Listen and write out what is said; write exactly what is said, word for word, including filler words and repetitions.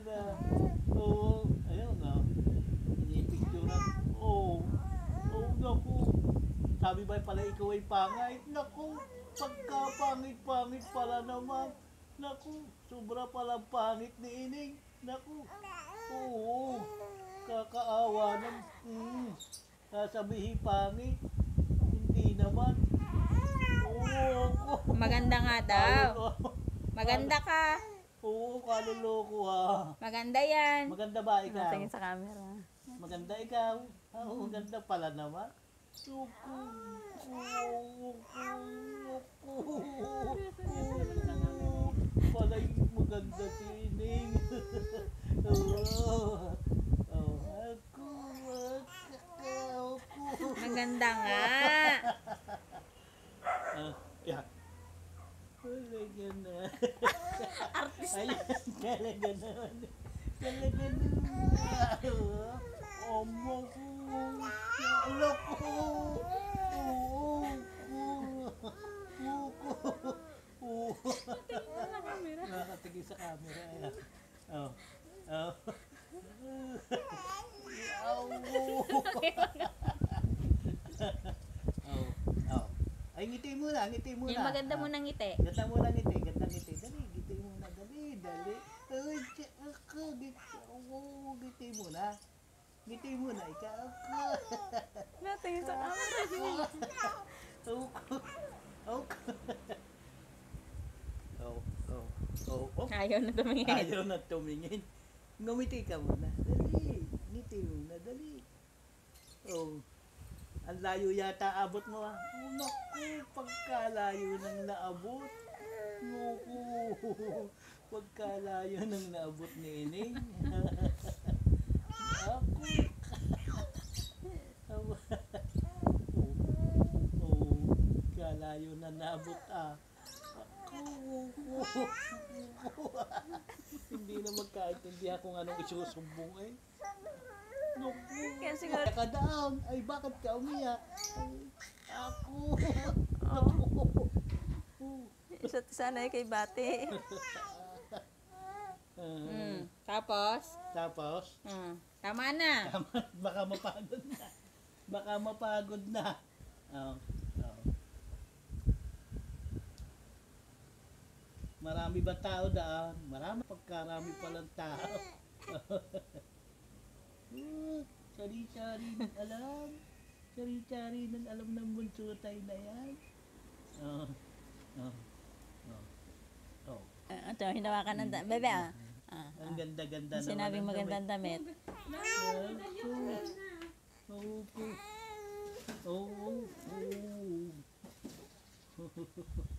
na. Oo, ayun na. Inipicturan. Oo. Oo, naku. Sabi ba pala ikaw ay pangay? Naku, pagka pangit-pangit pala naman. Naku, sobra palang pangit ni Ining. Naku, oo. Kakaawa ng, mm, sasabihin pangit. Hindi naman. Oo. Maganda nga daw. Kalolo- Maganda ka. Oo, kaluloko ha. Maganda yan. Maganda ba ikaw? Tingin sa camera. Maganda ikaw. Oo, maganda pala naman. Suku. Pala'y maganda si Ining. Oo. Oh, ako, ako, ako. Maganda nga. Ah, yeah. Talaga na. Ayan, talaga naman. Talaga na. Amo ko. Alo ko. Oo. Oo. Oo. Nakatingin sa camera. Ayan. Oh. Oh. Oh. Oh. Oh. Ay, ngiti muna, ngiti muna. Yung maganda mo nang ngiti. Ganda mo lang ngiti, ganda ngiti. Dali, ngiti muna, dali, dali. Ay, tiya ako, ngiti ako, ngiti muna. Ngiti muna, ikaw ako. Natingin sa camera. Ako, ako. Oh, oh, oh, oh. Ayaw na tumingin. Ayaw na tumingin. Ngumiti ka muna, dali. Ngiti muna, dali. Oh. Ang layo yata abot mo ha. Oh, naku, pagkalayo nang naabot. Naku, pagkalayo nang naabot ni Ining. Ako. Oh, oh, kalayo na naabot ah. Ako. Hindi na magkaintindihan kung anong isusumbong eh. Naku, Kaya siguro- ka down. Ay, bakit ka umiyak? Ay, ako. Oh. Isa't isa na kay Bate. Uh, Hmm. Tapos? Tapos, Hmm. Tama na. tama, baka mapagod na. Baka mapagod na. Oh, oh. Marami ba tao daan? Marami, pagkarami palang tao. Uh, Sari-sari ng alam. Sari-sari ng alam ng bunso tayo na yan. Oh, oh, oh, oh. Uh, ito, hinawakan ng damit. Bebe, ah. Ah, Ang ganda-ganda naman. sinabing ng magandang damit. damit. Oo. Oo. Oo. Oo.